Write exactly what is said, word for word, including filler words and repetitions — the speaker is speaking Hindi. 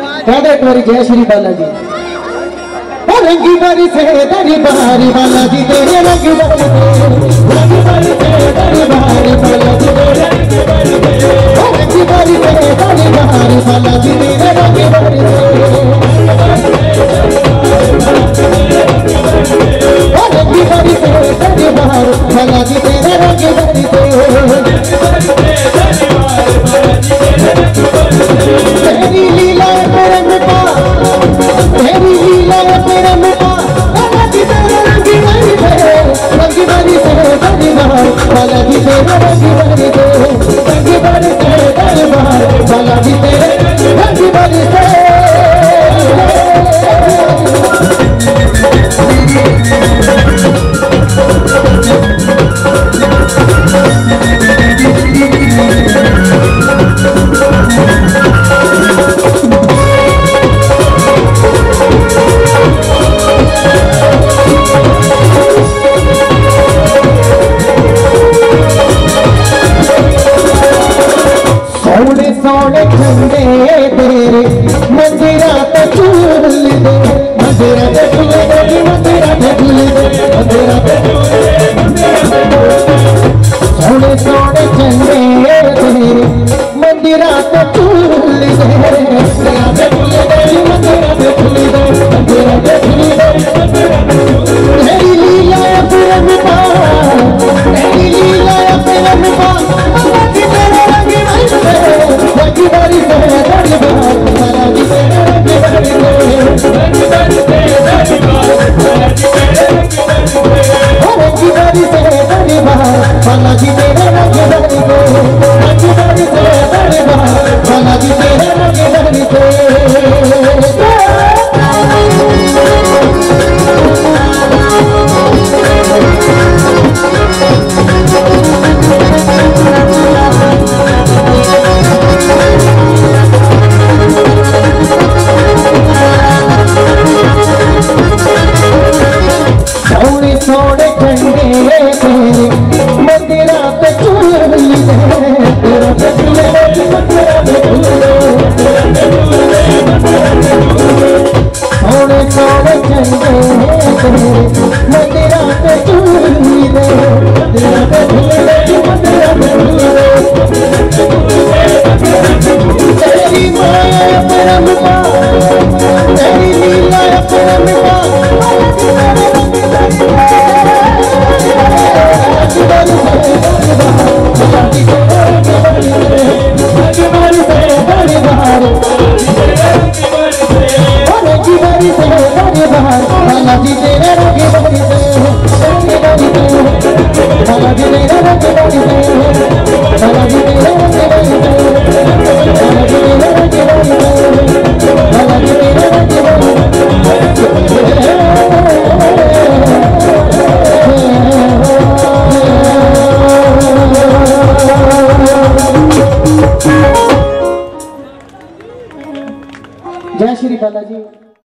एक बारी जय श्री बालाजी। रंगी बारी से दरी बहारी बालाजी तेरे रंगी बारी रंगी बारी से दरी बहारी बालाजी तेरे रंगी बारी से दरी बहारी बालाजी तेरे रंगी बारी रंगी बारी से दरी बहारी बालाजी तेरे रंगी बारी तेरी लीला तेरे मिटा तेरी लीला तेरे मिटा बालाजी तेरे रंगी बारी रंगी बारी से दरी बहारी बालाजी तेरे रंगी बारी रंगी बारी से दरी बहारी बालाजी तेरे रंगी बारी से सोने झंडे तेरे मंदिरा पे झूल दे मंदिरा पे झूल दे मंदिरा पे झूल दे मंदिरा पे सोने सोने झंडे तेरे मंदिरा पे झूल दे मंदिरा पे झूल दे मंदिरा पे झूल दे मंदिरा पे झूल दे तेरी लीला प्रेम पा तेरी लीला प्रेम पा बालाजी तेरे रंगी रंगी बारी से दरी बहार बालाजी तेरे रंगी बारी रंगी बारी से दरी बहार बालाजी तेरे रंगी बारी से दरी बहार बालाजी तेरे रंगी बारी रंगी बारी से दरी बहार बालाजी तेरे रंगी बारी सोने सोने झंडे तेरे मंदिरा पे झूल दे मंदिरा पे झूल दे मंदिरा पे झूल दे सोने सोने झंडे तेरे मंदिरा पे झूल दे मंदिरा पे झूल दे मंदिरा पे झूल दे तेरी माया प्रेम पा तेरी लीला प्रेम पा बालाजी तेरे रंगी बारी रंगी बारी बालाजी तेरे रंगी बारी बालाजी तेरे रंगी बारी बालाजी तेरे रंगी बारी बालाजी तेरे रंगी बारी जय श्री बालाजी।